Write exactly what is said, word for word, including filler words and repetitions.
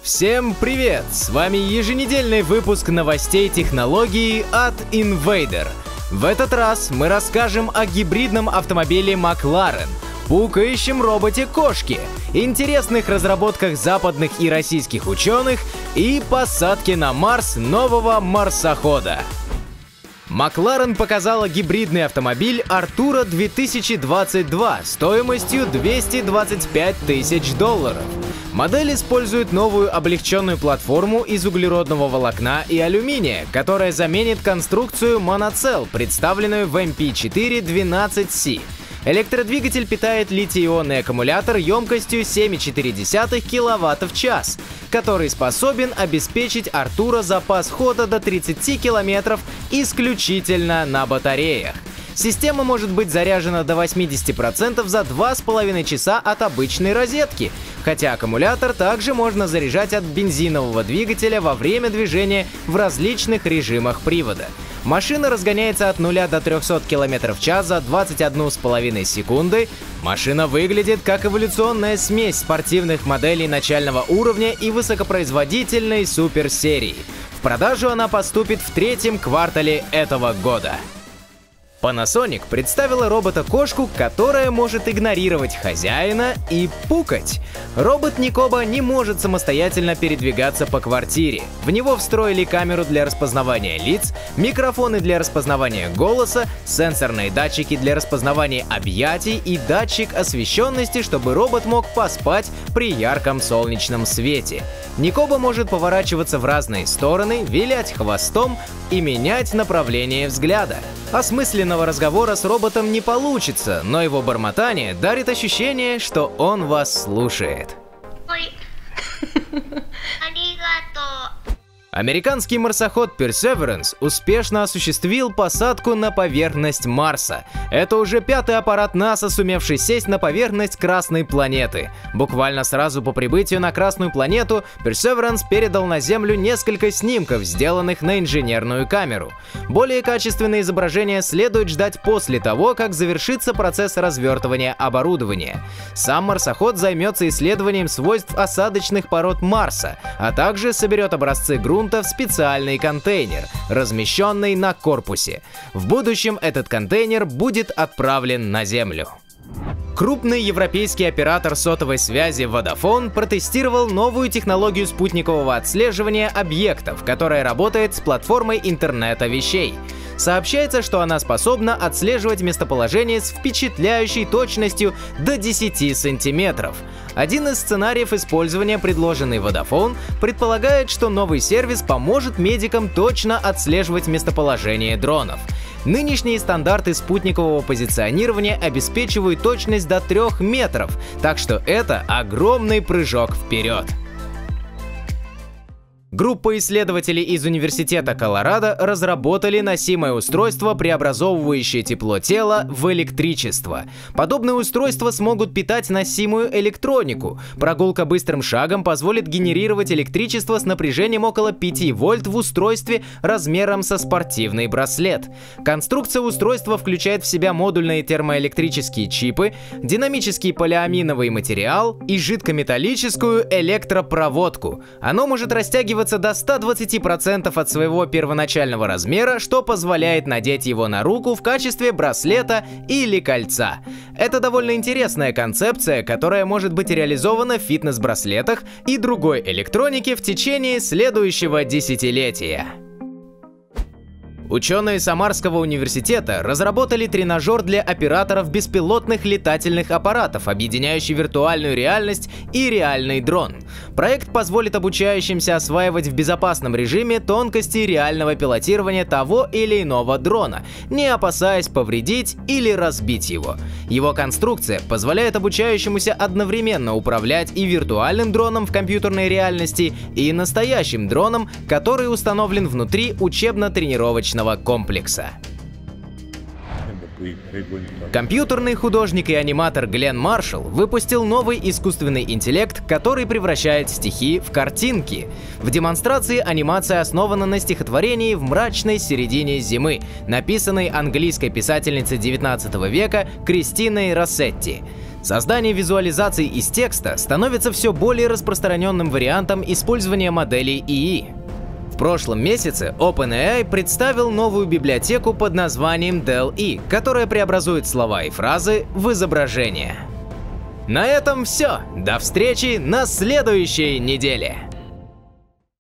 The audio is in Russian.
Всем привет! С вами еженедельный выпуск новостей технологий от Invader. В этот раз мы расскажем о гибридном автомобиле McLaren, пукающем роботе-кошке, интересных разработках западных и российских ученых и посадке на Марс нового марсохода. McLaren показала гибридный автомобиль Artura две тысячи двадцать два стоимостью двести двадцать пять тысяч долларов. Модель использует новую облегченную платформу из углеродного волокна и алюминия, которая заменит конструкцию Monocell, представленную в эм пи четыре двенадцать си. Электродвигатель питает литий-ионный аккумулятор емкостью семь и четыре десятых киловатта в час, который способен обеспечить Artura запас хода до тридцати километров исключительно на батареях. Система может быть заряжена до восьмидесяти процентов за два с половиной часа от обычной розетки, хотя аккумулятор также можно заряжать от бензинового двигателя во время движения в различных режимах привода. Машина разгоняется от нуля до трёхсот километров в час за двадцать одну с половиной секунды. Машина выглядит как эволюционная смесь спортивных моделей начального уровня и высокопроизводительной суперсерии. В продажу она поступит в третьем квартале этого года. Panasonic представила робота-кошку, которая может игнорировать хозяина и пукать. Робот Никоба не может самостоятельно передвигаться по квартире. В него встроили камеру для распознавания лиц, микрофоны для распознавания голоса, сенсорные датчики для распознавания объятий и датчик освещенности, чтобы робот мог поспать при ярком солнечном свете. Никоба может поворачиваться в разные стороны, вилять хвостом и менять направление взгляда. Осмысленного разговора с роботом не получится, но его бормотание дарит ощущение, что он вас слушает. Американский марсоход Perseverance успешно осуществил посадку на поверхность Марса. Это уже пятый аппарат НАСА, сумевший сесть на поверхность Красной планеты. Буквально сразу по прибытию на Красную планету Perseverance передал на Землю несколько снимков, сделанных на инженерную камеру. Более качественные изображения следует ждать после того, как завершится процесс развертывания оборудования. Сам марсоход займется исследованием свойств осадочных пород Марса, а также соберет образцы грунта в специальный контейнер, размещенный на корпусе. В будущем этот контейнер будет отправлен на Землю. Крупный европейский оператор сотовой связи Vodafone протестировал новую технологию спутникового отслеживания объектов, которая работает с платформой интернета вещей. Сообщается, что она способна отслеживать местоположение с впечатляющей точностью до десяти сантиметров. Один из сценариев использования, предложенный Vodafone, предполагает, что новый сервис поможет медикам точно отслеживать местоположение дронов. Нынешние стандарты спутникового позиционирования обеспечивают точность до трёх метров, так что это огромный прыжок вперед. Группа исследователей из Университета Колорадо разработали носимое устройство, преобразовывающее тепло тела в электричество. Подобные устройства смогут питать носимую электронику. Прогулка быстрым шагом позволит генерировать электричество с напряжением около пяти вольт в устройстве размером со спортивный браслет. Конструкция устройства включает в себя модульные термоэлектрические чипы, динамический полиаминовый материал и жидкометаллическую электропроводку. Оно может растягиваться до ста двадцати процентов от своего первоначального размера, что позволяет надеть его на руку в качестве браслета или кольца. Это довольно интересная концепция, которая может быть реализована в фитнес-браслетах и другой электронике в течение следующего десятилетия. Ученые Самарского университета разработали тренажер для операторов беспилотных летательных аппаратов, объединяющий виртуальную реальность и реальный дрон. Проект позволит обучающимся осваивать в безопасном режиме тонкости реального пилотирования того или иного дрона, не опасаясь повредить или разбить его. Его конструкция позволяет обучающемуся одновременно управлять и виртуальным дроном в компьютерной реальности, и настоящим дроном, который установлен внутри учебно-тренировочного комплекса. Компьютерный художник и аниматор Глен Маршалл выпустил новый искусственный интеллект, который превращает стихи в картинки. В демонстрации анимация основана на стихотворении «В мрачной середине зимы», написанной английской писательницей девятнадцатого века Кристиной Россетти. Создание визуализаций из текста становится все более распространенным вариантом использования моделей и и. В прошлом месяце OpenAI представил новую библиотеку под названием ди эл и, которая преобразует слова и фразы в изображение. На этом все. До встречи на следующей неделе.